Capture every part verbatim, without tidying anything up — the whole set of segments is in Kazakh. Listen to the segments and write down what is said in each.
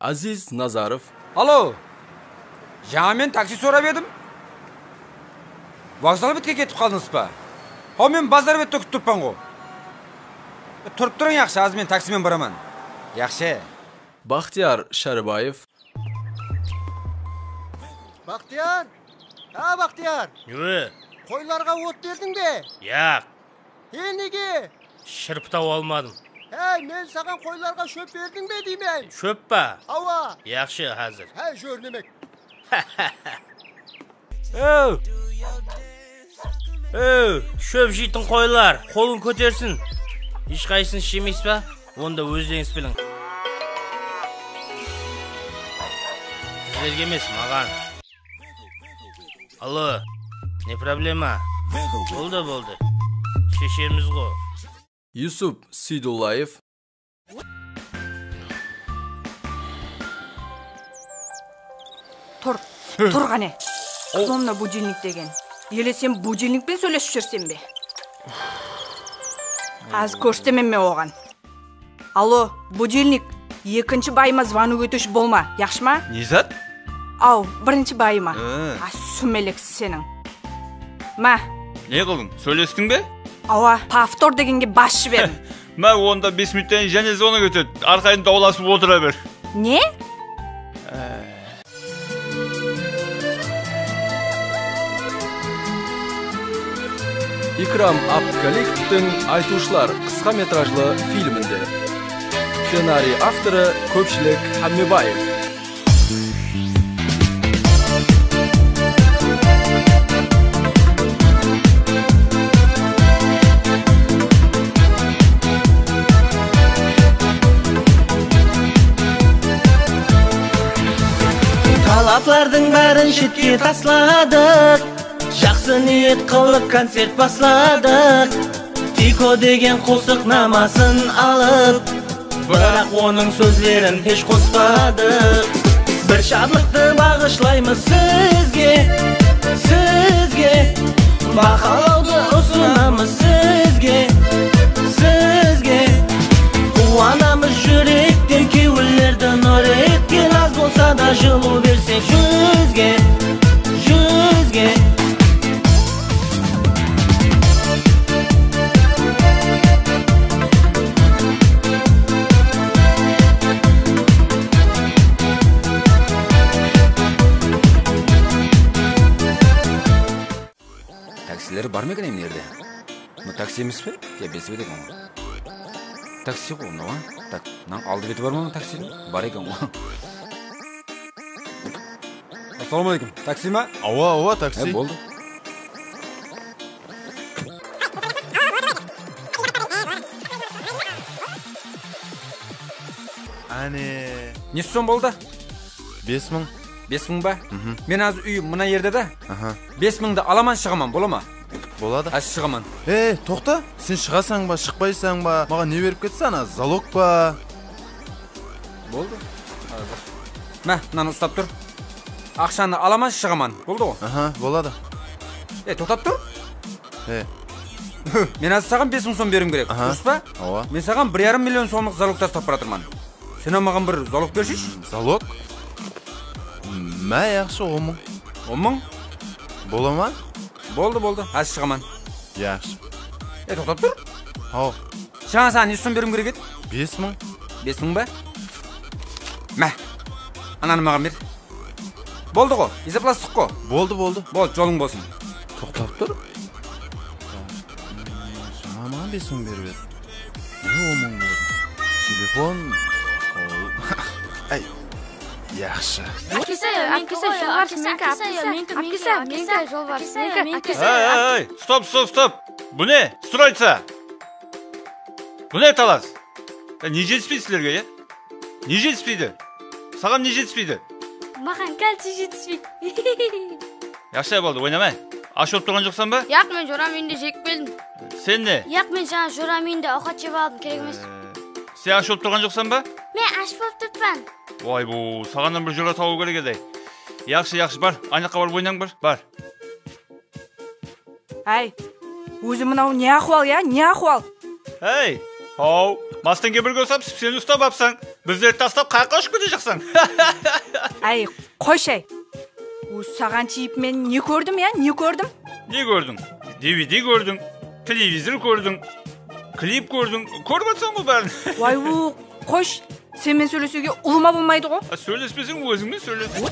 Aziz Nazarov. Alo. Жаңа мен такси сұрап едім. Вокзал бетке кетіп қалдыңыз ба? Хо, мен базар бетте күтіп тұрпан ғой. Тұрып тұрың яқшы, аз мен таксимен бараман. Яқшы. Бахтияр Шарыбаев. Бахтияр. Ha Бахтияр. Yürü. Koylarga ot berдің бе? Yak. He неге? Şırpıtau almadım. He, men саған koylarga şöp berдің бе деймен? Şöp ba? Ава. Yaxşı hazır. He, jörnemek. Öv. Öv. Şöp jeytin koylar. Kolun kötersin. Hiç kayısın işemeyiz ba? Onda özdeğiniz bilin. Sizlerge emes, mağan. Alo. Ne problema? Oldu boldu. Şeşerimiz go. Yusuf Sidullayev. Тұр, тұр ғане. Қолымда будильник деген. Еле сен будильникпен сөйлесіп жүрсен бе? Аз көрсетемін ме оған. Алло, будильник. Екінші байыма звону өтіш болма, яқшы ма? Низат? Ау, бірінші байыма. А сүмелексіз сенің. Ма? Не қылдың? Сөйлестің бе? Ауа, повтор дегенге бас жіберін. Ма, онда бес минуттен және зоны өтеді. Арқайын дауласып отыра бер. Не? İkram Abdukalikov'тың Айтушылар қысқа метражлы фильмінде. Сценарий авторы Көпшілік Хаммебаев. Талаплардың бәрін шетке тасладық. Жақсы ниет қылып концерт басладық. Тико деген қосық намасын алып, бірақ оның сөздерін еш қоспадық. Бір шатлықты бағышлаймыз сізге, сізге. Бақалауды ұсынамыз сізге, сізге. Қуанамыз жүректен кеуілерді нұр еткен. Аз болса да жылу берсек жүзге, жүзге. Таксилер бар ма екен емнерде? Бұл такси емес пе? Я без бедек оң. Такси ғой, мынау. Так, алды беті бар ма таксидің? Бар екен ғой. Ассаламалейкум. Такси ма? Ауа, ауа, такси. Е, болды. Әне... Не сон болды? бес мың. бес мың ба? Мен аз үйім мына ерде да. бес мыңды аламан шығаман, бола ма? Болады. Аз шығаман. Е, тоқта, сен шығасаң ба, шықпайсаң ба? Маған не беріп кетсі ана, залог ба? Болды. Мә, мынаны ұстап тұр. Ақшаны аламан шығаман, болды ғой? Аха, болады. Е, тоқтап тұр. Е. Мен аз саған бес мың сом берім керек. Дұрыс па? Ауа. Мен саған бір жарым миллион сомлық залог тастап баратырман. Сен маған бір залог бершіш? Залог? Мә, яқшы, он мың. он мың? Бола ма? Болды, болды. Аз шығаман. Яқшы. Е, тоқтап тұр. Ау. Жаңа саған не сом берім керек еді? бес мың. бес мың ба? Мә, ананы маған бер. Болды ғой, есепластық қой. Болды, болды. Болды, жолың болсын. Тоқтап тұр. Жаңа маған бес мың беріп еді. Не он мың болды? Телефон... Ай, яқшы. Әкесі, әкесі, жол барсын, менкі, әкесі, менкі, жол барсын, менкі. Ай, ай, ай, стоп, стоп, стоп. Бұ не? Стройца. Бұ не талас? Не жетіспейді сілерге, е? Не жетіспейді? Саған не жетіспейді? Маған кәлсі жетіспейді. Яқшы болды, ойнамай. Аш олып тұрған жоқсан ба? Яқ, мен жорам үйінде жек белдім. Сен не? Яқ, мен жаңа жорам үйінде ауқат жеп алдым, керек емес. Сен аш олып тұрған жоқсан ба? Мен аш болып тұртпан. Ой, бұл, сағаннан бір жора тауы керек еді. Яқшы, яқшы, бар. Айнаққа бар, ойнаң бар. Бар. Әй, өзі мынау не ахуал, я? Не ахуал? Әй, ау, мастынге бірге өсап, сен ұстап апсаң. Біздерді тастап қайыққа ұшып кете жақсаң. Ай, қойш ай. Өз саған тиіп мен не көрдім я, не көрдім? Не көрдің? ди ви ди көрдің, телевизор көрдің, клип көрдің, көріп атсаң ғой бәрін. Уай, у, қойш, сенмен сөйлесуге ұлыма болмайды ғой. Сөйлеспесең өзіңмен сөйлес.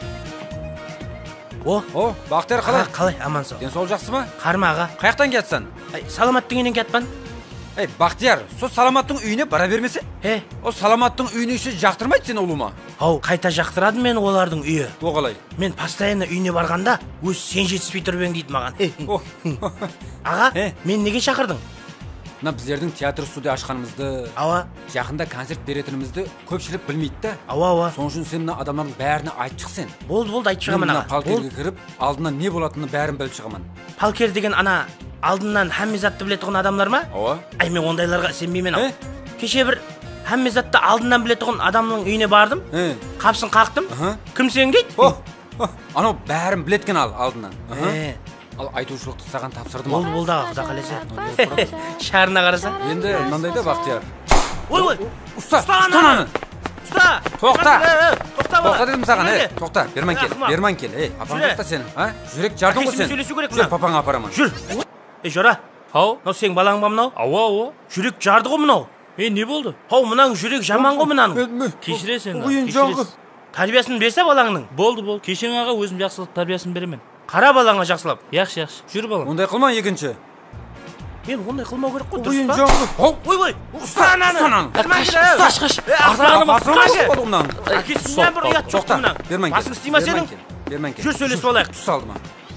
О, О, Бақтияр қалай? Қалай, аман сау. Денсаулық жақсы ма? Қарма аға. Қаяқтан кетсің? Ай, саламаттың үйінен кетпан. Ей, Бақтияр, сол Саламаттың үйіне бара бермесе? Е, О, Саламаттың үйіне іші жақтырмайды сені ұлыма. ау, қайта жақтырады мен олардың үйі. О, қалай? Мен постоянно үйіне барғанда, өз сен жетіспей тұрып ең дейді маған. О, Аға, Е. мен неге шақырдың? мына біздердің театр студия ашқанымызды, Ауа, жақында концерт беретінімізді көпшілік білмейді да. ауа, ауа. Соң үшін сен мына адамдардың бәріне айтып шық сен. Болды, болды, айтып шығамын Мен мына аға. палкерге Болды. кіріп, алдынан не болатынын бәрін біліп шығамын. Палкер деген ана алдынан һәмме затты білетұғын адамдар ма? Ауа. Ай, мен ондайларға сенбеймін ау. Е? Кеше бір һәмме затты алдынан білетұғын адамның үйіне бардым. Е. Қапсын қақтым. Аха. Кім сен дейді? О, о, анау бәрін білеткен ал алдынан. Аха. Е, Ал айтушылықты саған тапсырдым болды, ал. болды аға, құда қаласа. Шарына қараса. Енді мынандай да Бақтияр. Ой, ой, Ұста, ұста ұста ананы. ананы. ұста. Тоқта. Е, Тоқта бала. Тоқта дедім саған, е, Неге? тоқта, берман кел, Рахмат. берман кел, ей, папаң Жүре. тоқта сен, а? Жүрек жардың ғой Әкесімен сен. сөйлесу керек Жүр, мына. папаңа апарамын. Жүр. Е, Жора. Ау, Мынау сенің балаң ба мынау? ауа, ауа. Жүрек жарды ғой мынау. Е, не болды? Хау, мынаң жүрек жаман ғой мынаның. Кешіресің. Ойын жаңғы. Тәрбиесін берсе балаңның. Болды, болды. Кешен аға өзім жақсылық тәрбиесін беремін. Қара балаңа жақсылап. Яқшы, яқшы. Жүр балам. Ондай қылма екінші. Мен ондай қылмау керек қой, Ойын дұрыс ба? жаңғы. Ау, Ой, ой, ұста ананы. ұста ананы. Қаш, қаш. Артағаны Қаш. басырмай мынау. Әкесінен бір ұят жоқ Тоқта, мына. берман кел. Басың істей ма берман сенің? кел, берман кел. Жүр, сөйлесіп алайық. Түс алдыма.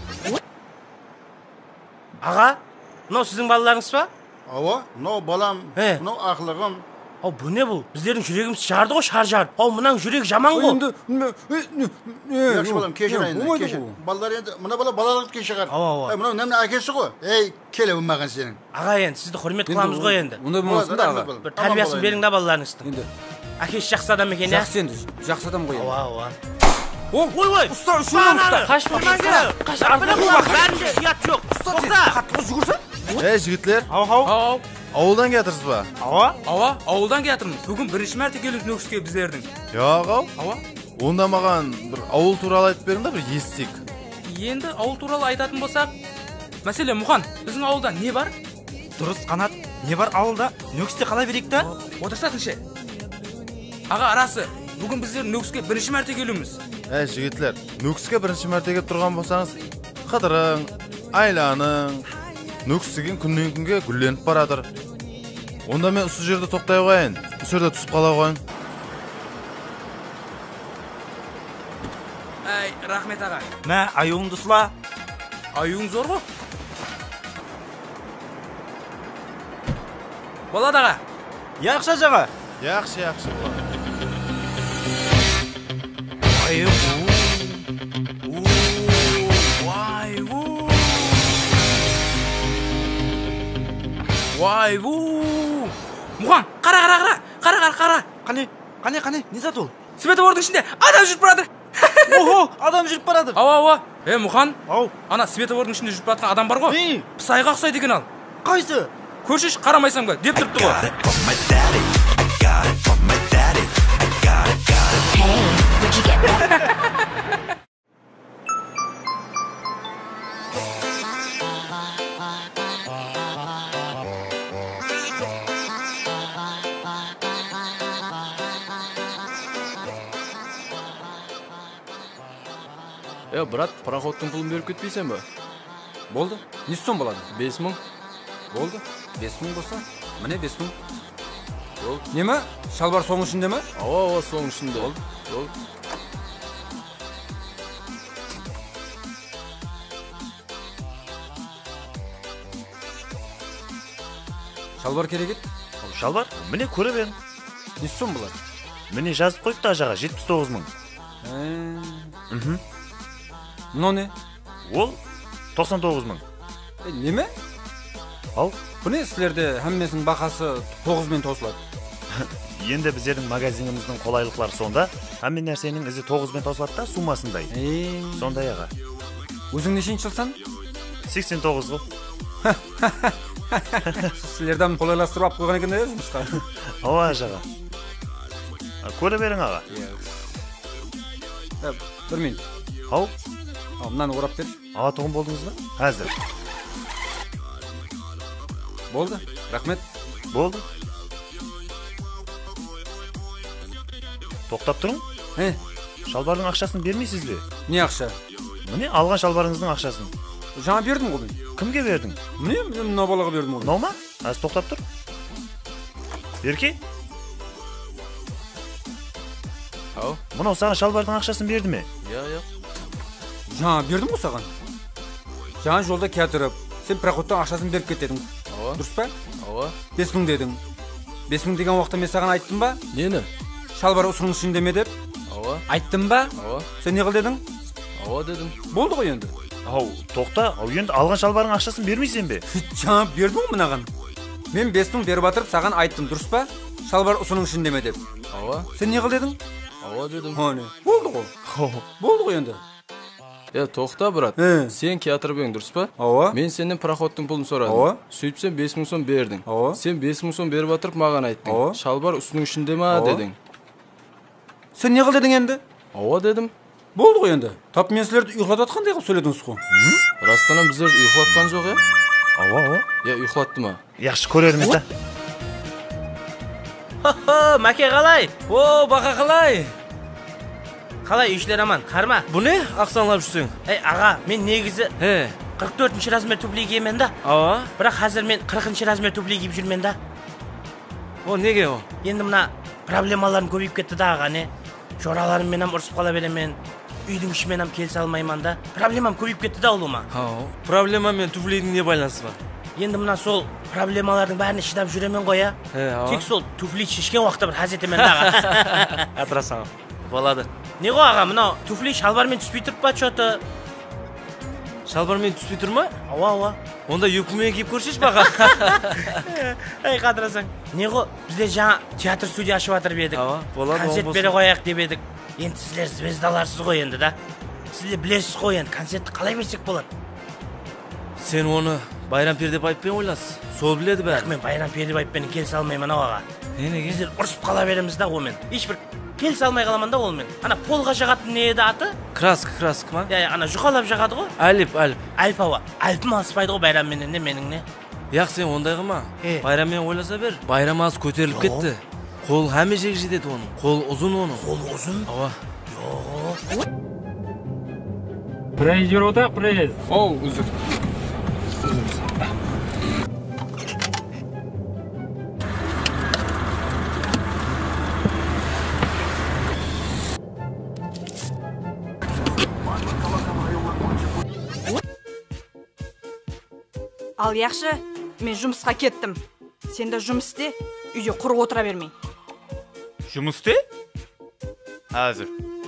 Аға, мынау сіздің балаларыңыз ба? Ава, мынау балам, Е. мынау ақылығым. Ау, бұл не бұл? Біздердің жүрегіміз жарды ғой, шар жар. Ау, мынаң жүрек жаман ғой. Енді Жақсы балам, кешір енді, кешір. Балалар енді, мына бала балалықты кешігар. Ава, ава. Ай, мынау немне әкесі ғой. Ей, келе маған сенің. Аға, енді сізді құрмет қыламыз ғой енді. Ондай болмасын да аға. Бір тәрбиесін берің да балаларыңыздың. Енді Әкесі жақсы адам екен, иә? жақсы енді, жақсы адам ғой. Ауа, ауа. О, Ой, ой. ұста, үшінен ұста. Қаш, қаш, артына қуақ. Бәрінде ұят жоқ. Тоқта. Қатты жүгірсін. Ей жігітлер, Ау, ау. Ау, ауылдан кетірсіз ба? ауа. Ауа, ауылдан келатырмыз. Бүгін бірінші мәрте келіп нөкіске біздердің. Жоқ ау. Ауа. Онда маған бір ауыл туралы айтып беріңдер, бір естик. Енді ауыл туралы айтатын болсақ, мәселе Мұхан, біздің ауылда не бар? Дұрыс қанат, не бар ауылда? Нөкісте қалай берейік та? Отырсатыншы. Аға арасы, бүгін біздер нөкіске бірінші мәрте келуіміз. Ей жігітлер, нөкіске бірінші мәртеге тұрған болсаңыз, қыдырың, айланың, нөкіс деген күннен күнге гүлленіп барадыр. Онда мен осы жерде тоқтай қойын, осы жерде түсіп қала қойын. Әй, рахмет аға. Мә, аюыңды сұла. Аюың зор ғой. Болады аға. Яқшы жаға. Яқшы, яқшы. Аю. Вай, ву. Вай, ву. Мұхан, қара, қара, қара. Қара, қара, қара. Қане, қане, қане, не зат ол? Светофордың ішінде адам жүріп барады. Охо, адам жүріп барады. Ау, ау, ау. Е, Мұхан, Ау, ана светофордың ішінде жүріп жатқан адам бар ғой. не? Пысайға ұқсайды екен ал. Қайсы? Көршіш, қарамайсам ба, деп тұрыпты ғой. Е, брат, пароходтың пұлын беріп кетпейсен ба? Болды. Не сом болады? бес мың. Болды. бес мың болса, міне бес мың. Болды. Неме? Шалбар соның ішінде ме? Ава, ава, соның ішінде. Болды. Болды. Шалбар керек еді. Шалбар, міне көріп ең. Не сом болады? Міне жазып қойыпты ажаға, жетпіс тоғыз мың. Мхм. Мынау не? Ол тоқсан тоғыз мың. Е, неме? Ал, Bu ne sizlerde hemmesinin бағасы тоғыз мен тосылады? енді біздердің магазиніміздің қолайлықлары сонда, әмме нәрсенің ізі тоғыз мен тосылады да сумасындай. Сондай аға. Өзің нешінші жылсан? сексен тоғыз ғой. Сіздерден қолайластырып алып қойған екен де жұмысқа. Ау ажаға. Көре берің аға. Бір минут. Ау. Ау, мынаны орап бер. Аға тұғын болдыңыз ба? Әзір. Болды. Рахмет. Болды. Тоқтап тұрың? He. Шалбардың ақшасын бермейсіз бе? Не ақша? Міне, алған шалбарыңыздың ақшасын. Жаңа бердім ғой мен. Кімге бердің? Міне, мына балаға бердім ғой. Мынау ма? Аз тоқтап тұр. Ерке? Ау. Мынау саған шалбардың ақшасын берді ме? Я, я. Жаңа бердім ғой саған. Жаңа жолда кетіріп, сен проходтан ақшасын беріп кет дедің. Ава. Дұрыс па? Ава. бес мың дедің. бес мың деген уақытта мен саған айттым ба? Нені? Шалбар ұсының ішінде ме деп? Ава. Айттым ба? Ава. Сен не қыл дедің? Ава дедім. Болды ғой енді. Ау, тоқта, ау енді алған шалбардың ақшасын бермейсен бе? Жаңа бердім ғой мынаған. Мен бес мың беріп атырып саған айттым, дұрыс па? Шалбар ұсының ішінде ме деп? Ава. Сен не қыл дедің? Ава дедім. Ане, болды ғой. Болды ғой енді. Е, тоқта, брат. He. Сен кетіріп ең, дұрыс па? Ава. Мен сенен проходтың пұлын сұрадым. Ава. Сөйтіп сен бес мың сом бердің. Ава. Сен бес мың сом беріп атырып маған айттың. Ава. Шалбар үстінің ішінде ма Ава. дедің. Сен не қыл дедің енді? Ава дедім. Болды ғой енді. Тап мен сілерді ұйқылататқандай қылып сөйледіңіз ғой. Растанан біздерді ұйқылатқан жоқ, е? Ава, ава. Я, ұйқылатты ма? Яқшы көрерміз да. Хо-хо, Мәке қалай? О, бақа қалай? Қалай үйшілер аман, қарма? Бұ не? Ақсаңлап жүрсің? Ей, аға, мен негізі He. қырық төртінші размер туфли киемін да. Ава. Бірақ қазір мен қырқыншы размер туфли киіп жүрмін да. О, неге о? Енді мына проблемаларым көбейіп кетті да аға, не? Жораларым менен ұрысып қала беремін. Үйдің ішімен келісе алмаймын да. Проблемам көбейіп кетті да ұлыма. Ау. Проблема мен туфлидің не байланысы бар? Енді мына сол проблемалардың бәріне шыдап жүремін ғой, я. He, ава. Тек сол туфли шешкен уақытта бір хаз етемін да аға. Атырасаң. Болады. Не ғой аға, мынау туфли шалбармен түспей тұрып па, чоты? Шалбармен түспей тұр ма? Ава, ава. Онда юбкамен киіп көрсеш бақа. Ей, қадырасаң. Не ғой, бізде жаңа театр студия ашып атыр бедік. Ава, болады. Концерт бере қояқ деп едік. Енді сіздер звездаларсыз ғой енді да. Сіздер білесіз ғой енді, концертті қалай берсек болады? Сен оны Байрам Пердебаевпен ойласыз. Сол біледі бәрі. Мен Байрам Пердебаевпен келісе алмаймын аға. Не неге? Біздер ұрысып қала береміз да олмен. Ешбір келісе алмай қаламын да олмен. Ана полға жағатын не еді аты? Краска, краска ма? Я, ана жұқалап жағады ғой. Әліп, әліп. Әліп ава. Әліпім алыспайды ғой Байрамменен не менің не? Яқ сен ондай қылма. Е. Байраммен ойласа бер. Байрам аз көтеріліп кетті. Қол әме жек жетеді оның. Қол ұзын оның. Қол ұзын? Ава. Прейз жүрді, прейз. Оу, үзір. Ал яқшы, мен жұмысқа кеттім. Сен де жұмыс істе, үйде құр отыра бермей. Жұмыс істе? Әзір.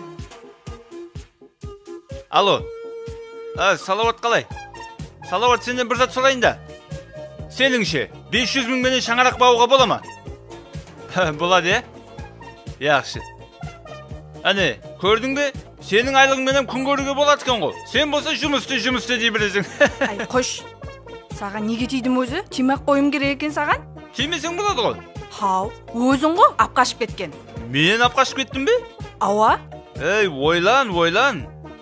Алло. А, Салауат қалай? Салауат, сенен бір зат сұрайын да. Сеніңше, бес жүз мың менен шаңарақ бауға бола ма? Болады, е? Яқшы. Әне, көрдің бе? Сенің айлығың менен күн көруге болады екен ғой. Сен болса жұмысты жұмысты дей білесің. Ай, қош. Саған неге тидім өзі? Тимек қойым керек екен саған? Тимесең болады ғой. Хау, өзің ғой апқашып кеткен. Мен апқашып кеттім бе? Ава. Ей, ойлан, ойлан.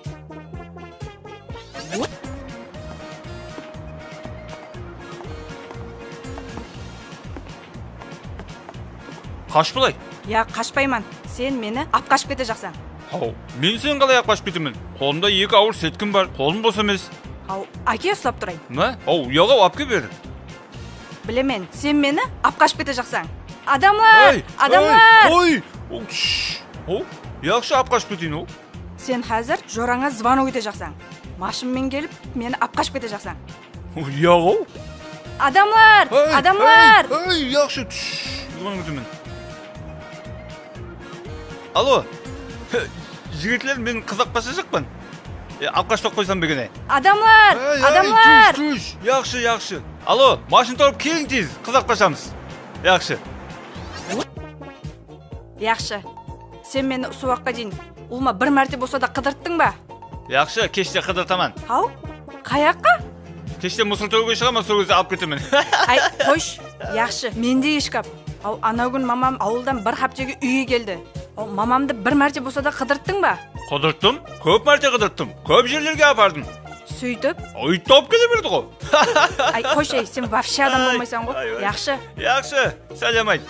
Қаш бұлай? Я, қашпайман. Сен мені апқашып кете жақсан. Ау, мен сен қалай апқашып кетемін? Қолымда екі ауыр сеткім бар, қолым бос емес. Ау, әке ұстап тұрайын. Ма? Ау, яғау апке бер. Білемен, сен мені апқашып кете жақсан. Адамлар, адамлар. Ой, ой, ой, яқшы апқашып кетейін, ол. Сен қазір жораңа звонок ете жақсан. Машинмен келіп, мені апқашып кете жақсан. Яғау? Адамлар, адамлар. Ой, яқшы, звонок етемін. Алло, жігітлер, мен қызақ баса жақпан. Апқашпақ қойсам бегіне. Адамлар, адамлар. Түш, түш, яқшы, яқшы. Алло, машин тауып келің тез, қызақ басамыз. Яқшы. Яқшы, сен мені суаққа дейін ұлма бір мәрте болса да қыдырттың ба? Яқшы, кеште қыдыртаман. Ау, қаяққа? Кеште мұсыл төгіге шығама, сол кезде алып кетемін. Ай, қош, яқшы, менде ешкап. Ау, анау күн мамам ауылдан бір хаптеге үйге келді. О, мамамды бір мәрте болса да қыдырттың ба? Қыдырттым, көп мәрте қыдырттым. Көп жерлерге апардым. Сөйтіп? Ой, топ келе берді ғой. Ай, қойшы, сен вообще адам болмайсың ғой. Яқшы. Яқшы, сәлем айт.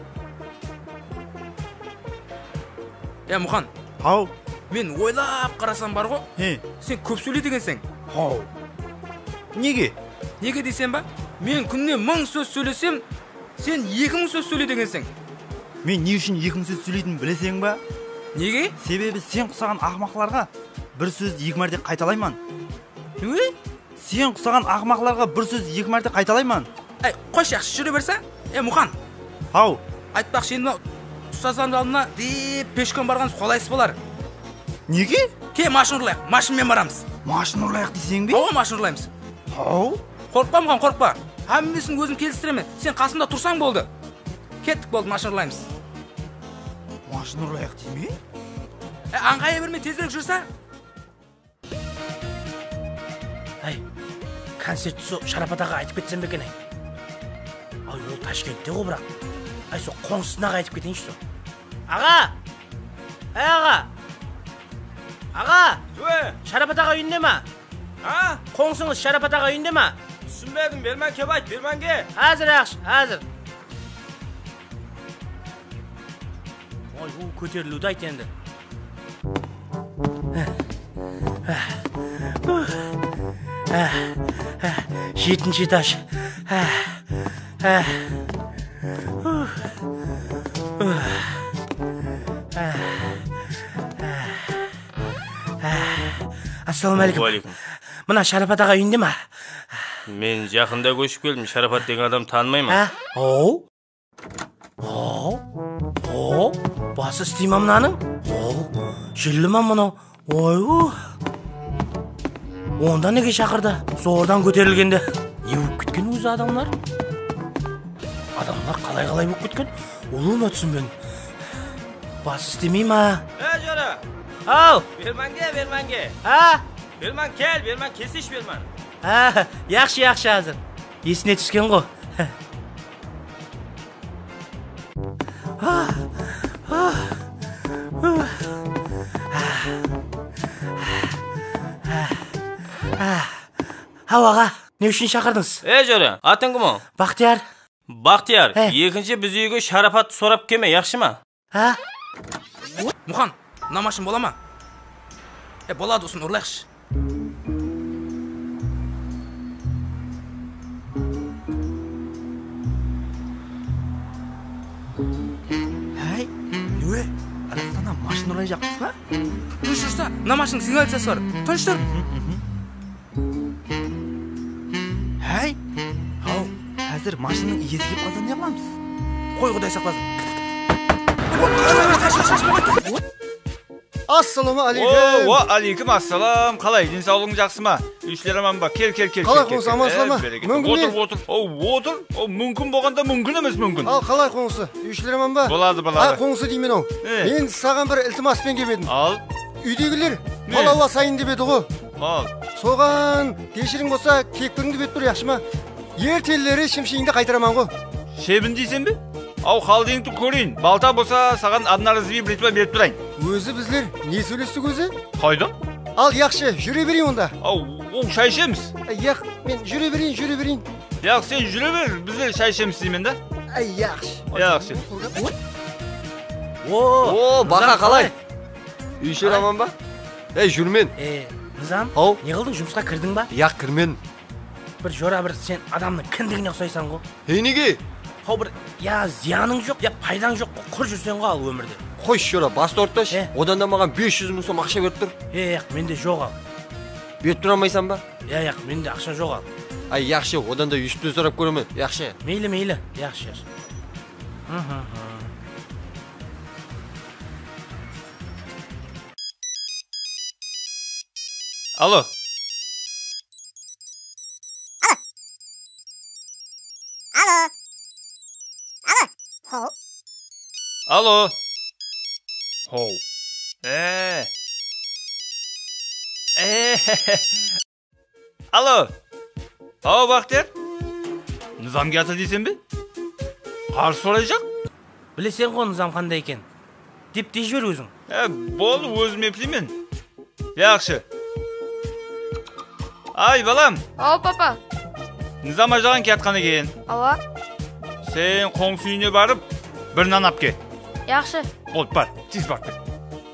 Е, Мұқан. Ау. Мен ойлап қарасам бар ғой. He. Сен көп сөйлейді екенсің. Ау. Неге? Неге дейсен ба? Мен күніне мың сөз сөйлесем, сен екі мың сөз сөйлейді екенсің. Мен не үшін екі мың сөз сөйлейтінін білесің ба? Неге? Себебі сен құсаған ақымақларға бір сөзді екі мәрте қайталайман. Не? Сен құсаған ақымақларға бір сөз екі мәрте қайталайман. Ай, қойшы, жақсы жүре берсе. Е, Мұқан. Ау. Айтпақшы енді ұстаздан алдына деп пешком барған қолайсыз болар. Неге? Ке, машин ұрлайық, машинмен барамыз. Машин ұрлайық дейсің бе? Ау, машин ұрлаймыз. Ау. Қорықпа, Мұқан, қорықпа. Әммесін өзім келістіреме. Сен қасымда тұрсаң болды. Кеттік болды, машин ұрлаймыз. Машин ұрлайық дейме? Е, аңғая берме, тезірек жүрсі. Ай, концерт тұсы Шарапатаға айтып кетсем бекен, ай. Ай, ол Ташкентте ғой бірақ. Ай, со қоңсысынаға айтып кетейінші со. Аға! Ай, аға! Аға! Шарапатаға үйінде ма? А? Қоңсыңыз Шарапатаға үйінде ма? Түсінбедім, бермен кеп айт, бермен ке. Әзір ақш, әзір. Ой, ол көтерілуді айт енді. Жетінші этаж. Ассалаумағалейкум. Уалейкум. Мына Шарапат аға үйінде ма? Мен жақында көшіп келдім. Шарапат деген адам танымаймын. Оу? Оу? Оу? Басы істейма мынаның? Оу? Жүлі ма мұнау? Ой-у. Онда неге шақырды? Зордан көтерілгенде. Не болып кеткен өзі адамлар? Адамлар қалай-қалай болып кеткен? Олуын өтсін мен. Басы істемей ма? Ә, жара. Ау! Берманге, берманге. А? Берман кел, берман кесіш берман. А, яқшы, яқшы азыр. Есіне түскен ғой. Ау аға, не үшін шақырдыңыз? Е, жара, атың кім ол? Бақтияр. Бақтияр, екінші біз үйге Шарапат сорап кеме, яқшы ма? А? Мұқан, намашын бола ма? Е, болады ұсын ұрлайықшы. Әй, өе, Арастана машын ұрай жақпыз ба? Тұш тұрса, намашының сигнализациясы бар. Тұш тұр. Әй, ау, әзір машының иесі кеп қалса не қыламыз? Қой құдай сақласын. Ассаламу алейкум. О, алейкум ассалам. Қалай, денсаулығың жақсы ма? Үйшілер аман ба? Кел, кел, кел. Қалай қоңсы, амансыз ма? Мүмкін Отыр, отыр. О, отыр. О, мүмкін болғанда мүмкін емес мүмкін. Ал қалай қоңсы? Үйшілер аман ба? Болады, болады. Ай, қоңсы деймен ау. Мен саған бір ілтимаспен келіп едім. Ал. Үйдегілер балауа сайын деп еді ғой. Ал. Соған кешірің болса кекпіріңді бет тұр, яқшы ма? Ертелері шымшиыңды қайтараман ғой. Шебін дейсен бе? Ау, қалдыңды көрейін. Балта болса саған аднарызы бір ретуа беріп тұрайын. Өзі біздер не сөйлестік өзі? Қайдан? Ал, яқшы, жүре берейін онда. Ау, ол шай ішеміз. Яқ, мен жүре берейін, жүре берейін. Яқ, сен жүре бер, біздер шай ішеміз деймен да? Ай, яқшы. Яқшы. О, бақа қалай? Үйшер аман ба? Ей, жүрмен. Е, Низам, Ау. не қылдың, жұмысқа кірдің ба? Яқ, кірмен. Бір жора бір сен адамның кіндігіне ұқсайсың ғой. Ей, неге? Хау бір, я зияның жоқ, я пайдаң жоқ, құр жүрсен ғой ал өмірде. Қойш жора, басты орташ. Одан да маған бес жүз мың сом ақша беріп тұр. Е, яқ, менде жоқ ал. Беріп тұра алмайсан ба? Е, яқ, менде ақша жоқ ал. Ай, яқшы, одан да үстін сұрап көреме, яқшы. Мейлі, мейлі, яқшы, яқшы. Алло. Алло. Алло. Хоу. Алло. Хоу. Э. Э. Алло. Ау, Бақтияр. Низам келді дейсен бе? Қарсы орай жақ? Білесен ғой Низам қандай екен. деп дей жібер өзің. Ә, бол, өзім еплеймін. Яқшы. Ай, балам. Ау, папа. Низам ажаған кетқан екен. Ава. Сен қоңсы үйіне барып, бір нан ап кел. Яқшы. Бол, бар, тез бар кел.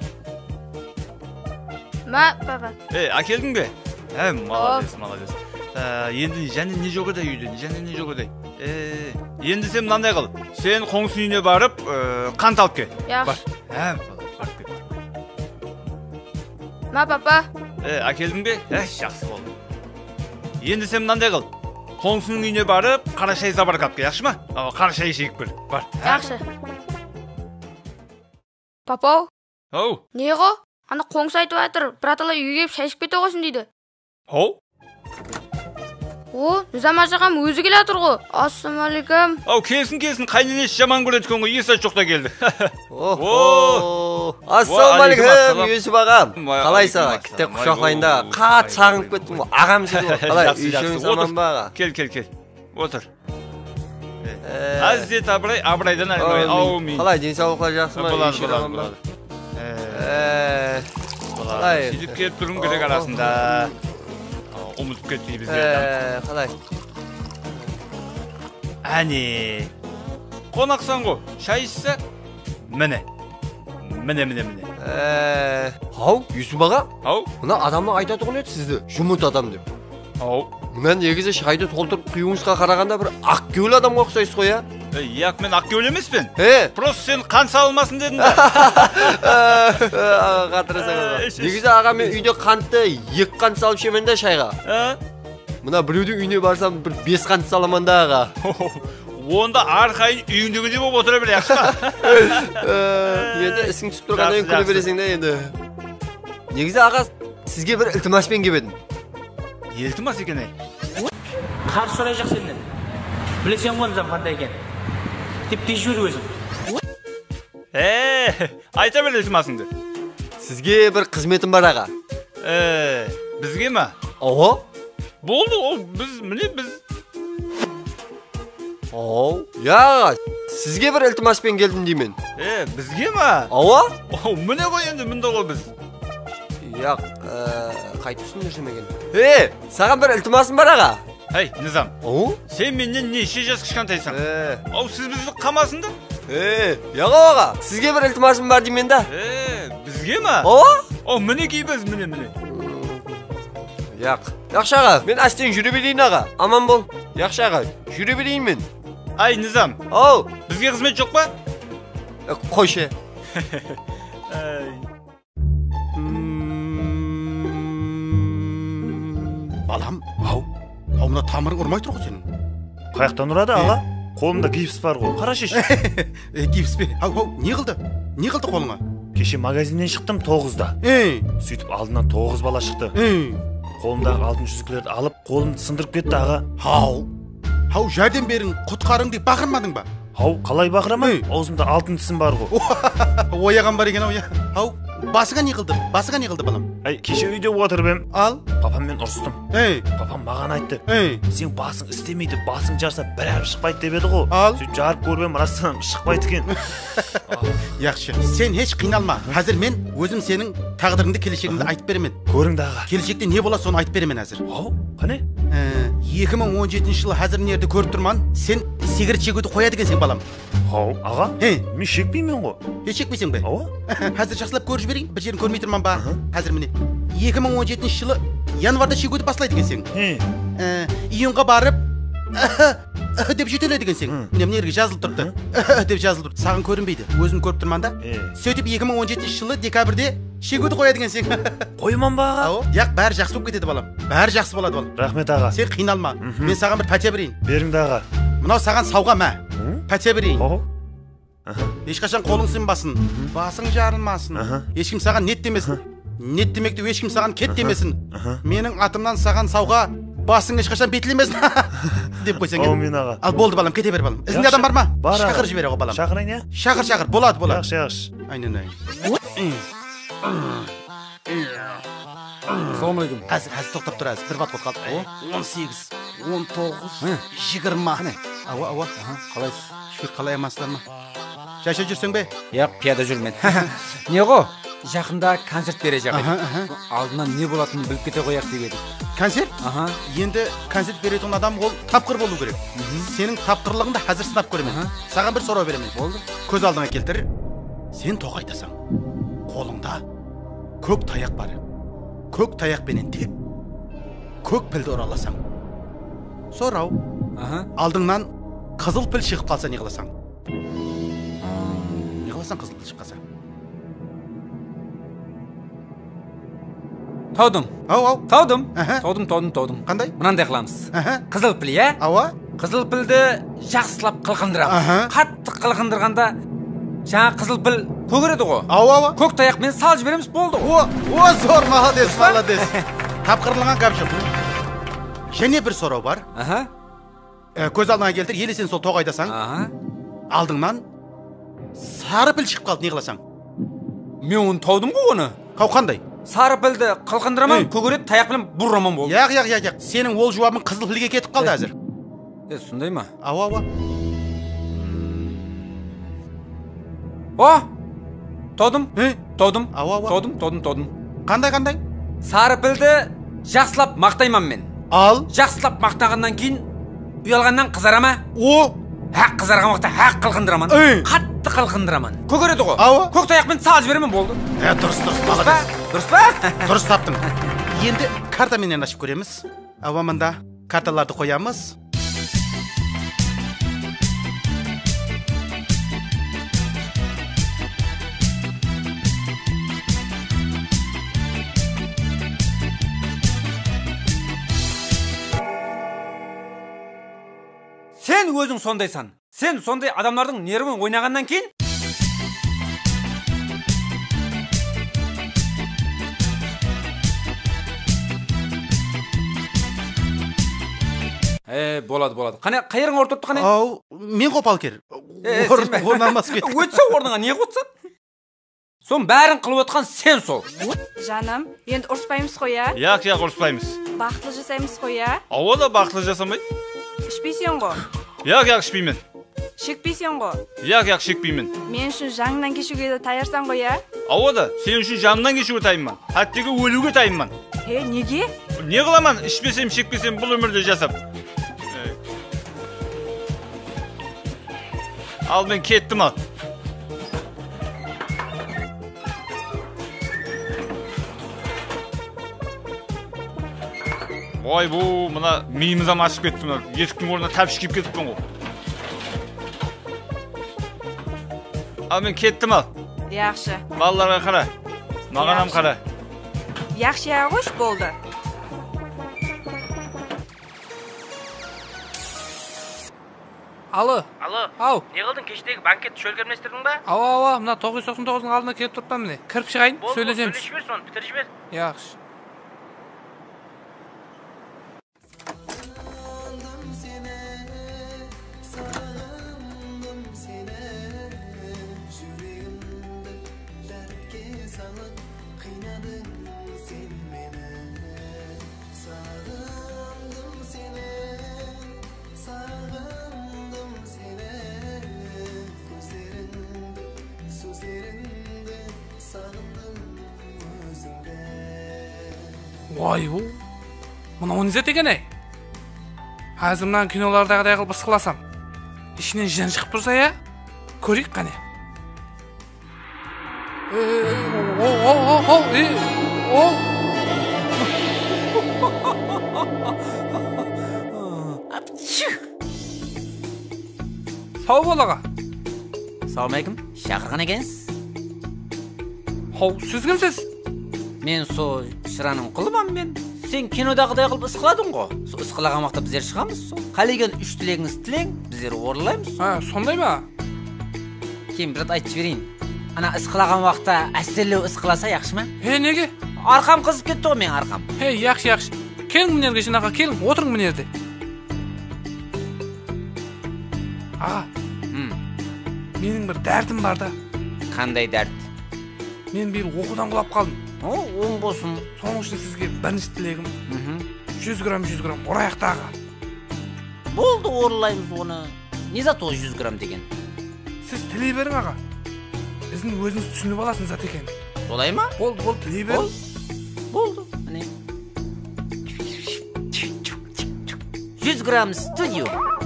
Ма, папа. Е, әкелдің бе? Ә, молодец, молодец. Енді және не жоқ еді үйде, және не жоқ еді. Е, енді сен мынандай қыл. Сен қоңсы үйіне барып, қант алып кел. Яқшы. Ә, бар кел. Ма, папа. Е, әкелдің бе? Ә, жақсы болды. Енді сен мынандай қыл. Қоңсының үйіне барып, қара шай забарып алып кел, яқшы ма? Қара шай ішейік бір. Бар. Яқшы. Папа. Оу. Не ғо? Ана қоңсы айтып жатыр, братала үйге келіп шай ішіп кете қойсын дейді. Оу. О, Низам ажағам өзі келе жатыр ғой. Ассалаумағалейкум. Ау, келсін, келсін, қайненесі жаман көреді екен ғой, есі жоқта келді. О, ассалаумағалейкум, Юсуп ағам. Қалайсың? Кітте құшақлайын да, қат сағынып кеттім ғой. Ағам сіз ғой. Қалай, үйшеңіз аман ба аға? Кел, кел, кел. Отыр. Әзет Абрай, Абрайдан әлмай. Аумин. Қалай, денсаулыққа жақсы ма? Болады, болады, болады. Қалай. Сөйтіп келіп тұрым керек арасында. Ұмытып кетті бізге. Қалай. Әне. Қонақсан ғой, шай ішсе? Міне. Міне, міне, міне. Ау, Юсуп аға? Ау? Мына адамның айтатұғын еді сізді, жұмыт адам деп. Ау? Мен негізі шайды толтырып құюыңызға қарағанда бір ақкеул адамға ұқсайсыз ғой, я? Яқ, мен ақкеул емеспін. Е? Просто сен қан салмасын дедің да. Қатырасың аға. Негізі аға мен үйде қантты екі қант салып шемен да шайға. Мына біреудің үйіне барсам бір бес қант саламан да аға. Онда арқайын үйіндегінде болып отыра біле, яқшы ма? Енді ісің түсіп тұрғаннан күлі бересің да енді. Негізі аға сізге бір ілтимаспен келбедім. Елтімас екен ай. Қарсы сұрай жақ сенен. Білесен ғой Низам қандай екен. Деп дей жібер өзің. Е, айта бер ілтімасыңды. Сізге бір қызметім бар аға. Е, бізге ма? Оу. Болды, ол біз, міне біз. Оу. Я, сізге бір ілтимаспен келдім деймін. Е, бізге ма? Ауа? Оу, міне ғой енді, мінде ғой біз. Яқ, қайтыпсың жүрсемеген. Е, саған бір ілтимасым бар аға. Ей, Низам. Оу? Сен менен неше жас кішкентайсың? Ау, сіз бізді қамасың да? Е, яға аға, сізге бір ілтимасым бар деймен да. Е, бізге ма? Оу? Оу, міне кейбіз, міне, міне. Яқ, яқшы аға, мен әстен жүре берейін аға. Аман бол. Яқшы аға, жүре берейін мен. Ай, Низам. Оу. Бізге қызмет жоқ па? Қойшы. Балам, ау, ау мына тамырың ұрмай тұр ғой сенің. Қаяқтан ұрады аға? Қолымда гипс бар ғой, қара шеш. Гипс бе? Ау, ау, не қылды? Не қылды қолыңа? Кеше магазиннен шықтым тоғызда. Сөйтіп алдынан тоғыз бала шықты. Қолымдағы алтын жүзіктерді алып, қолымды сындырып кетті аға. Ау, ау, жәрдем берің, құтқарың деп бақырмадың ба? Ау, қалай бақырамай? Аузымда алтын тісім бар ғой. Ояған бар екен ау, я. Ау, басыңа не қылды? Басыңа не қылды балам? Ай, кеше үйде отырып ем. Ал? Папаммен ұрыстым. Ей. Папам маған айтты. Ей. Сен басың істемейді, басың жарса бір әріп шықпайды деп еді ғой. Ал? Сөйтіп жарып көріп ем, растан шықпайды екен. Яқшы, сен еш қиналма. Қазір мен өзім сенің тағдырыңды, келешегіңді айтып беремен. Көріңді аға. Келешекте не болады соны айтып беремен әзір. Ау, қане? екі мың он жетінші жылы қазір нерді көріп тұрман, сен сигарет шегуді қояды екенсің балам. Ау, аға? Е, мен шекпеймін ғой. Е, шекпейсің бе? Ау? Қазір жақсылап көріп жіберейін, бір жерін көрмей тұрман ба? Қазір міне, екі мың он жетінші жылы январда шегуді басылайды екенсің. Июнға барып деп жетеледі екенсің. Міне міне жерге жазылып тұрды. деп жазылып тұрды. Саған көрінбейді. Өзім көріп тұрман да. Сөйтіп екі мың он жетінші жылы декабрьде шегуді қояды екенсің. Қойман ба аға? Яқ, бәрі жақсы болып кетеді балам. Бәрі жақсы болады балам. Рахмет аға. Сен қиналма. Мен саған бір пәте берейін. Беріңді аға. Мынау саған сауға мә. Пәте берейін. Ешқашан қолың сынбасын, басың жарылмасын. Ешкім саған нет демесін. Нет демекте ешкім саған кет демесін. Менің атымнан саған сауға басың ешқашан бетілемесін деп қойсаң. Аумин аға. Ал болды балам, кете бер балам. Ізінде адам бар ма? Бар. Шақыр жібере ғой балам. Шақырайын я? Шақыр, шақыр. Болады, болады. Yaxshi, yaxshi. Aynen öyle. Assalamualaikum. Әзір, әзір тоқтап тұр әзір. Бір бат қот қалды. он сегіз, он тоғыз, жиырма. Ауа, ауа. Қалайсыз? Шүкір, қалай амансыздар ма? жаша жүрсең бе? Yo'q, piyoda жүрмен. Не го? Жақында концерт бере жақын. Алдынан не болатынын біліп кете қояқ деп едік. Концерт? Аха. Енді концерт беретін адам ол тапқыр болу керек. Сенің тапқырлығыңды қазір сынап көремін. Саған бір сұрау беремін. Болды. Көз алдыңа келтір. Сен тоқ айтасың. Қолыңда көк таяқ бар. Көк таяқпенен теп. Көк пілді ораласың. Сұрау. Алдыңнан қызыл піл шығып қалса не қыласың? Не қыласың қызыл піл шығып қалса? Таудым. Ау, ау. Таудым. Таудым, таудым, таудым. Қандай? Мынандай қыламыз. Қызыл піл, иә? Ауа. Қызыл пілді жақсылап қылқындырамыз. Қатты қылқындырғанда жаңа қызыл піл көгереді ғой. Ауа, ауа. Көк таяқпен салып жібереміз, болды. О, о, зор, молодец, молодец. Тапқырлығын қап жоқ. Және бір сұрау бар. Көз алдыңа келтір, елі сен сол тоқ айтасың. Алдыңнан сары піл шығып қалды, не қыласың? Мен оны таудым ғой оны. Қау қандай? Сары пілді қылқындыраман, көгереді, таяқпен бұрраман болды. Яқ, яқ, яқ, яқ. Сенің ол жауабың қызыл пілге кетіп қалды әзір. Е, сондай ма? Ауа, ауа. О, таудым, таудым, ауа, ауа. Таудым, таудым, таудым. Қандай, қандай? Сары пілді жақсылап мақтайман мен. Ал? Жақсылап мақтағаннан кейін ұялғаннан қызарама. О! Хақ қызарған уақытта хақ қылқындыраман. Қатты қылқындыраман. Көгереді ғой. Ауа. Көк таяқпен салып жіберемін, болды. Е, дұрыс, дұрыс, молодец. Дұрыс па? Дұрыс таптың. Енді картаменен ашып көреміз. Ауа, мында карталарды қоямыз. Сен өзің сондайсан. Сен сондай адамдардың нервін ойнағаннан кейін Е, болады, болады. Қане, қайырың ортыпты қане? Ау, мен қопал кер. Орнамас кет. Өтсе орныңа не қотсын? Сон бәрін қылып отқан сен сол. Жаным, енді ұрыспаймыз қой, я? Яқ, яқ, ұрыспаймыз. Бақытлы жасаймыз қой, я? Ауа да бақытлы жасамай. Ішпейсен ғой? Яқ, яқ, ішпеймін. Шекпейсен ғой? Яқ, яқ, шекпеймін. Мен үшін жаңынан кешуге де таярсан ғой, я? Ауа да, сен үшін жанынан кешуге тайымман. Хаттегі өлуге тайымман. Е, неге? Не қыламан, ішпесем, шекпесем бұл өмірде жасап. Ал, мен кеттім ал. Ой, бұл, мұна миымызам ашып кеттім. Есіктің орнына тәпіш киіп кетіппін ғой. Ал, мен кеттім ал. Яқшы. Балаларға қара. Мағанам қара. Яқшы ағыш болды. Alo. Alo. Ау. Не қылдың, кештегі банкетті шөлгерместердің ба? Ау, ау, ау, мына тоғыз жүз тоқсан тоғыздың алдына келіп тұртпам міне. Кіріп шығайын, сөйлесеміз. Сөйлешіп бер, соны бітіріп жібер. Яқшы. Vay bu. Buna onu izlet eкен ей. Hazır mınan kinolardagıday qilib ısqılasam. İşinden jin chiqib tursa ya. Ko'rik qani. O o o o e o. Sağ ol ağa. Assalomu alaykum. Chaqirgan ekansiz? Hov, siz kimsiz? Men so Shiraning qiliman men. Sen kinodagıday qilib isqilading go. So isqilagan vaqtda bizlar chiqamiz. So qalagan uch tilagingiz tilang, bizlar o'rlaymiz. Ha, sondaymi? Keyin bir aytib berayin. Ana isqilagan vaqtda asallab isqilasa yaxshimi? He, nega? Arqam qizib ketdi-ku men arqam. He, yaxshi, yaxshi. Keling bu yerga shunaqa, keling, o'tiring bu yerda. Ağa. Hmm. Mening bir dardim bor-da. Qanday dard? Men bir o'qudan qulab qoldim. O, o'ng bo'lsin. So'ng uchun sizga birinchi tilagim. yüz gram, yüz gram o'rayaqdaga. Bo'ldi, o'rlaymiz uni. Ne zato yüz gram degan? сіз тілей берің аға. Біздің өзіміз түсініп аласын зат екен. Солай ма? Болды, болды, тілей бер. Болды. Міне. жүз грамм студио.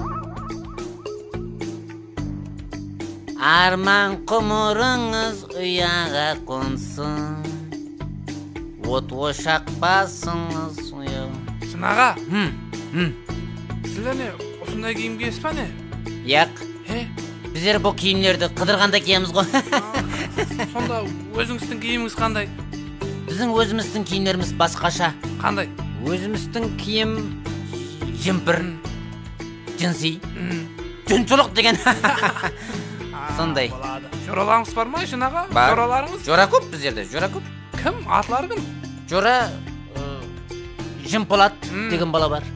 Арман құмырыңыз ұяға қонсын. От ошақ басыңыз ұяға. Шынаға? Сілер не, осындай киім киесіз ба не? Яқ. Біздер бұл киімлерді қыдырғанда киеміз ғой. Сонда өзіңіздің киіміңіз қандай? Біздің өзіміздің киімдеріміз басқаша. Қандай? Өзіміздің киім жымпыр, жынси, жүнсұлық деген. Сондай. Жораларыңыз бар ма, Шынаға? Бар. Жораларыңыз? Жора көп біздерде, жора көп. Кім? Атлар кім? Жора Жымпылат деген бала бар.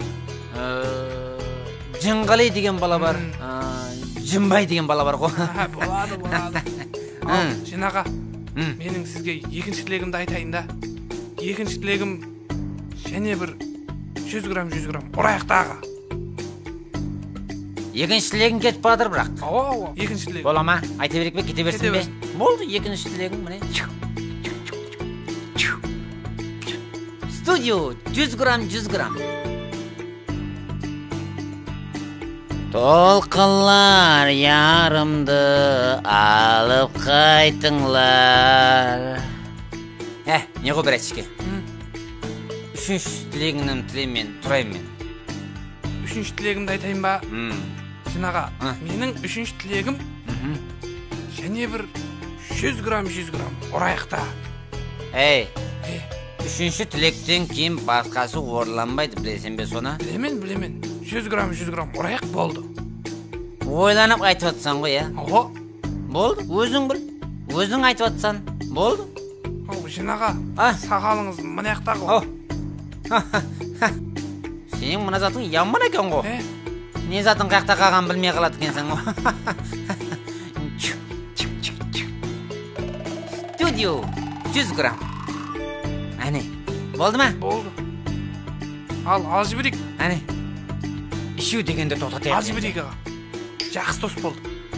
Жыңғали деген бала бар. Жымбай деген бала бар ғой. Болады, болады. Ал, Шынаға, менің сізге екінші тілегімді айтайын да. Екінші тілегім және бір жүз грамм, жүз грамм ұраяқтаға. Екінші тілегің кетіп бадыр бірақ. Ау, ау, екінші тілегім. Бола ма? Айта берек бе, кете берсін бе? Болды, екінші тілегің, міне. Студио, жүз грамм, жүз грамм. Толқынлар ярымды алып қайтыңлар. Ә, не ғой братчики? Үшінші тілегіңнің тілеймен, тұрайым мен. Үшінші тілегімді айтайын ба? Шынаға, менің үшінші тілегім және бір жүз грамм, жүз грамм ұраяқта. Әй, үшінші тілектен кейін басқасы орыланбайды, білесен бе соны? Білемен, білемен. жүз грамм, жүз грамм ұраяқ болды. Ойланып айтып атсан ғой, ә? Ого. Болды, өзің біл. Өзің айтып атсан, болды. Ау, Шынаға, сақалыңыз мұнаяқта ғой. Сенің мұна затың яман екен ғой. Не затың қаяқта қалған білмей қалады екенсің ғой. Студио, жүз грамм. Әне, болды ма? Болды. Ал, ал жіберейік. Әне, ішу дегенде тоқтатайық. Ал жіберейік аға. Жақсы дос болды.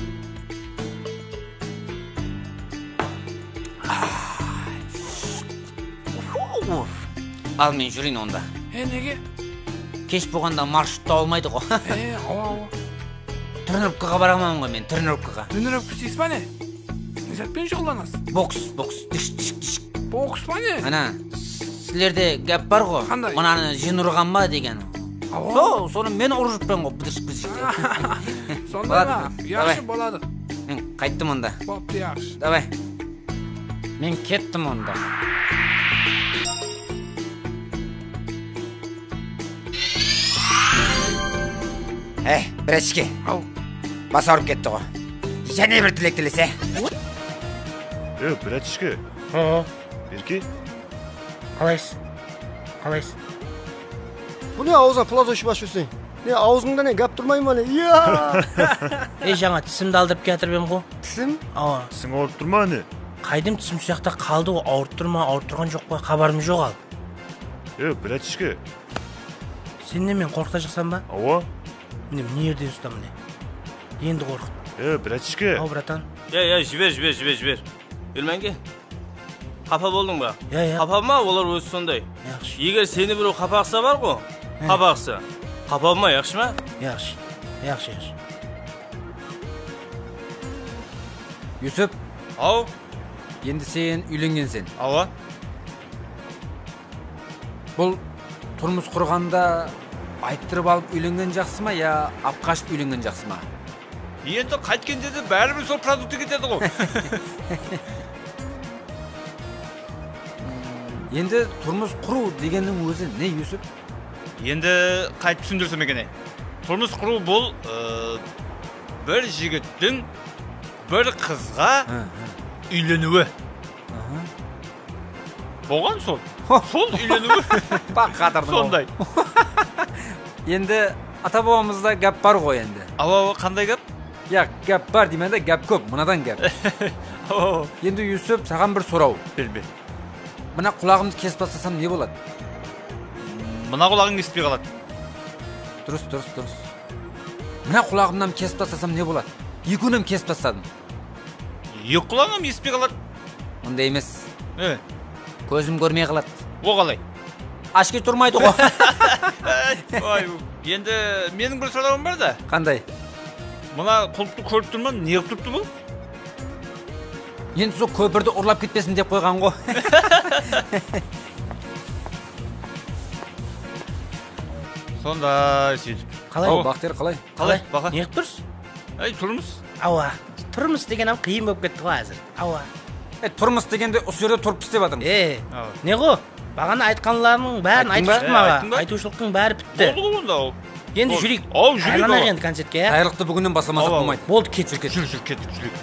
Ал мен жүрейін онда. Е, неге? Кеш болғанда маршрутта olmayды ғой. Е, ау, ау. Тренировкаға барамын ғой мен, тренировкаға. Тренировка істейсіз ба не? Не затпен шұғылданасыз? Бокс, бокс, диш, диш, диш. Бокс ба не? Ана, сілерде гәп бар ғой. Қандай? Мұнаны жын ұрған ба деген. Сол, соны мен ұрып жүріппен ғой, бұдыршық бұдыршық. Сонда ма? Яқшы болады. Мен қайттым онда. Бопты, яқшы. Давай. Мен кеттім онда. Әй, братчики. Ау. Бас ауырып кетті ғой. Және бір тілек тілесе. Е, братчики. Ха. Ерке. Қалайсыз? Қалайсыз? Bu ne ağzına plaza baş üstüne? Ne ağzında ne gap durmayın bana? Ya. Ey жаңа тісімді алдырып кетіріп ем ғой. Тісім? Aa. Тісің ауырып тұр ма не? Қайдым тісім сияқта қалды ғой, ауырып тұр ма, ауырып тұрған жоқ қой, хабарым жоқ ал. Е, братчики. Сен не мен қорқыта шықсам ба? Ава. Міне, міне ерден ұстам міне. Енді қорқыт. Е, братчики. Ау, братан. Е, е, жібер, жібер, жібер, жібер. Елменге. Қапа болдың ба? Е, е. Қапа ма, олар өзі сондай. Яқшы. Егер сені біреу қапақса бар ғой, қапақса. Қапа ма, яқшы ма? Яқшы. Яқшы, яқшы. Юсуп. Ау. Енді сен үйленгенсен. Ава. Бұл тұрмыс құрғанда айттырып алып үйленген жақсы ма, я апқашып үйленген жақсы ма? Енді қайткенде де бәрібір сол продукты кетеді ғой. Енді тұрмыс құру дегеннің өзі не, Юсуп? Енді қайт түсіндірсем екен. Тұрмыс құру бұл бір жігіттің бір қызға үйленуі. Болған сол. Сол үйленуі. Бақ қатырдың. Сондай. Енді ата бабамызда гәп бар ғой енді. Ава, қандай гәп? Я, гәп бар деймін де, гәп көп, мұнадан гәп. Енді Юсуп, саған бір сұрау. Белбе. Мына құлағымды кесіп тастасам не болады? Мына құлағың кеспей қалады. Дұрыс, дұрыс, дұрыс. Мына құлағымнан кесіп тастасам не болады? екі күнім кесіп тастадым. Екі құлағым еспей қалады. Ондай емес. Е? Көзім көрмей қалады. О қалай? Ашке тұрмайды ғой. Ой, енді менің бір сұрағым бар да. Қандай? Мына құлыпты көріп тұрман, не қылып тұрыпты бұл? Енді сол көпірді ұрлап кетпесін деп қойған ғой. Сондай сөйтіп. Қалай? Бақтер қалай? Қалай? Бақа? Не қылып тұрсыз? Ай, тұрмыс. Ауа, тұрмыс деген ам қиын болып кетті ғой әзір. Ауа. Е, тұрмыс дегенде осы жерде тұрып істеп жатырмын. Е, не ғой? Бағана айтқанларының бәрін айтып шықтым аға. Айтушылықтың бәрі бітті. Болды ғой онда. Енді жүрейік. Ау, жүрейік. Айланайық енді концертке. Қайырлықты бүгіннен бастамасақ болмайды. Болды, кет, жүр, кет. Жүр, жүр, кеттік, жүрейік.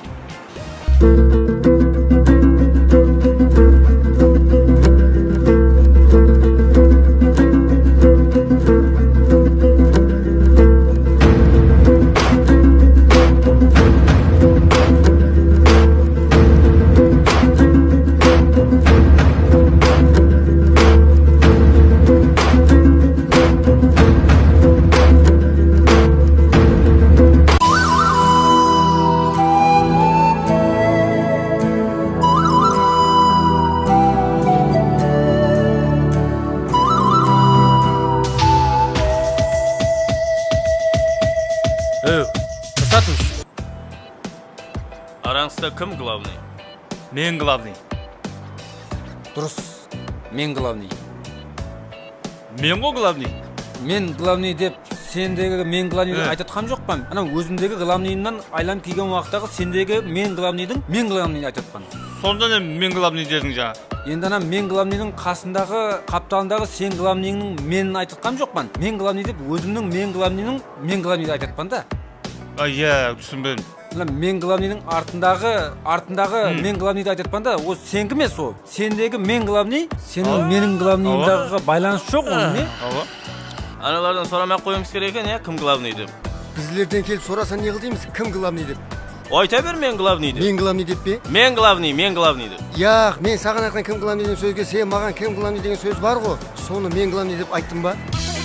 Араңызда кім главный? Мен главный. Дұрыс. Мен главный. Мен ғой главный. Мен главный деп сендегі мен главныйды айтатқан жоқпын. Ана өзімдегі главныйынан айланып келген уақыттағы сендегі мен главныйдың мен главныйды айтатқан. Сонда не мен главный дедің жаңа? Енді ана мен главныйдың қасындағы қапталындағы сен главныйның менін айтатқан жоқпын. Мен главный деп өзімнің мен главныйның мен главныйды айтатқан да. Ая, түсінбедім. Мен главныйның артындағы артындағы мен главныйды айтатқан да, о сен кім емес о? Сендегі мен главный, сенің менің главныйымдағы байланыс жоқ оның не? Аналардан сұрамақ қойымыз керек екен, кім главный деп. Біздерден келіп сұрасан не қыл дейміз, кім главный деп. Айта бер мен главный деп. Мен главный деп пе? Мен главный, мен главный деп. Яқ, мен саған айтқан кім главный деген сөзге сен маған кім главный деген сөз бар ғой. Соны мен главный деп айттым ба?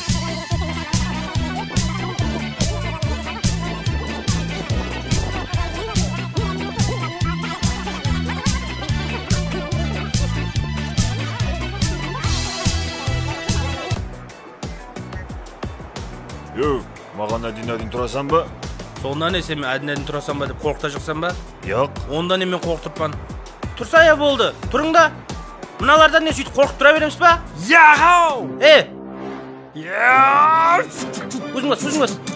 Йо, маған әдін-әдін тұрасам ба? Сонда не сен әдін-әдін тұрасам ба деп қорқыта шықсам ба? Йоқ. Онда не мен қорқытырпан? Тұрса я болды. Тұрыңда. Мыналардан не сөйтіп қорқып тұра береміз ба? Яғау! Е! Яғау! Өзің бас, өзің бас.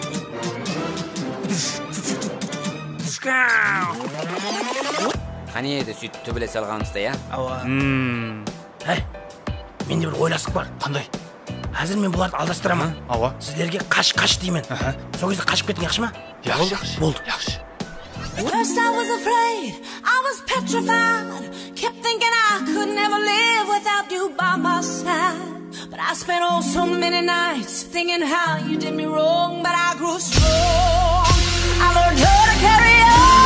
Қане еді сөйтіп төбеле салғанымызда, я? Ауа. Әй, менде бір ойласық бар. Қандай? Әзір мен бұларды алдастырамын. Ауа. Сіздерге қаш-қаш деймін. Сол кезде қашып кеттің, яқшы ма? Яқшы, яқшы. Болды. Яқшы. First I was afraid, I was petrified. Kept thinking I could never live without you by my side. But I spent oh so many nights thinking how you did me wrong. But I grew strong, I learned how to carry on.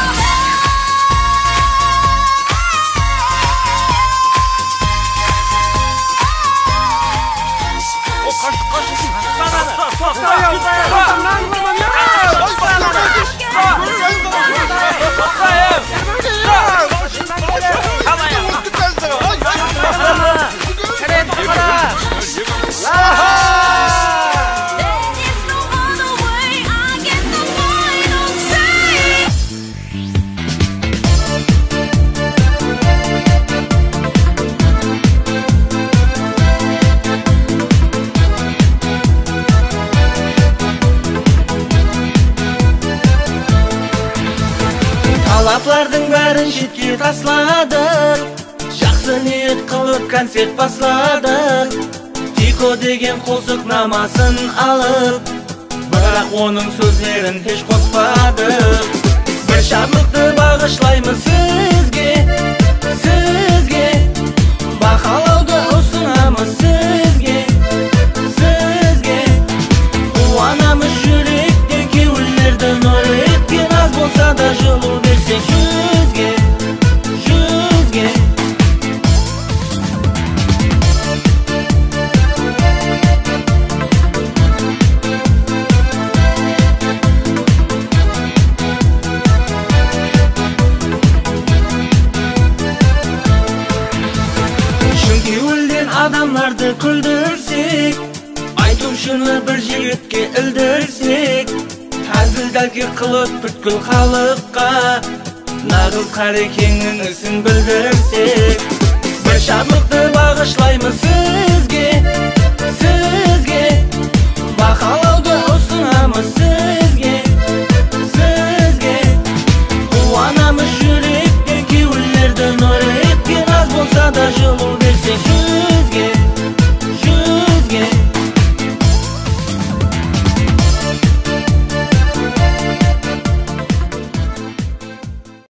Талаплардың бәрін шетке тасладық. Жақсы ниет қылып концерт басладық. Тико деген қосық намасын алып, бірақ оның сөздерін еш қоспадық. Бір шабықты бағышлаймыз сізге, сізге. Бақалауды ұсынамыз сізге, сізге. Қуанамыз жүректе кеуілерді нұр еткен, аз болса да жылу берсек жүзге, жүзге. балдарды күлдірсек, айтушыны бір жігітке ілдірсек, әзіл-дәлге қылып бүткіл халыққа нағыз қарекеңнің ісін білдірсек, бір шарлықты бағышлаймыз